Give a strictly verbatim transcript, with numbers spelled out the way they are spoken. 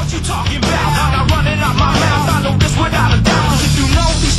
What you talking about? I'm not running out my mouth, I know this without a doubt. 'Cause if you know these